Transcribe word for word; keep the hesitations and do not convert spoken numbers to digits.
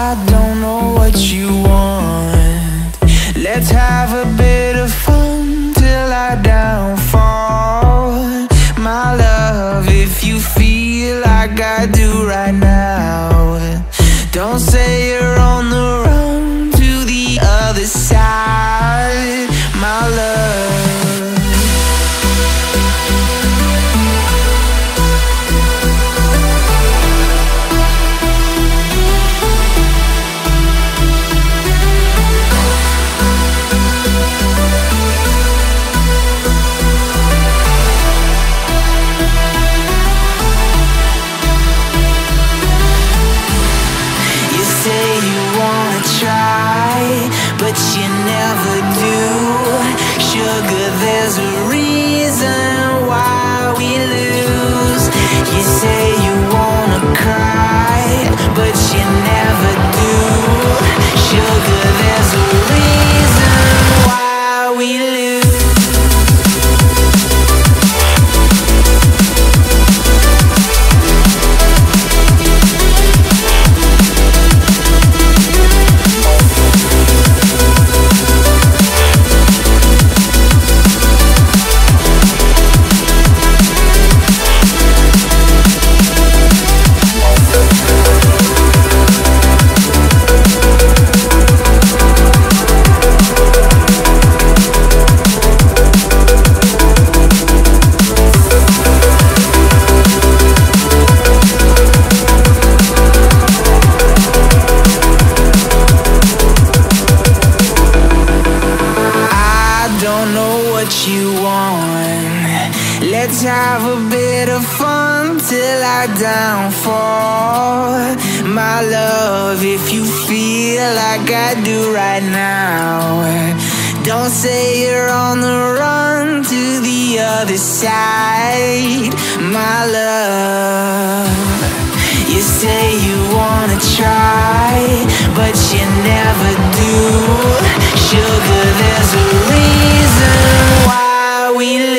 I don't know what you want. Let's have a bit of fun till I downfall. My love, if you feel like I do right now, don't say you're on the run to the other side, my love. But you never do. Sugar, there's a reason why we lose. You say you wanna cry, but you never do. Sugar, there's a reason why we lose. You want. Let's have a bit of fun till I downfall, my love, if you feel like I do right now. Don't say you're on the run to the other side, my love. You say you wanna try, but you never do. Sugar, there's a reason why we live.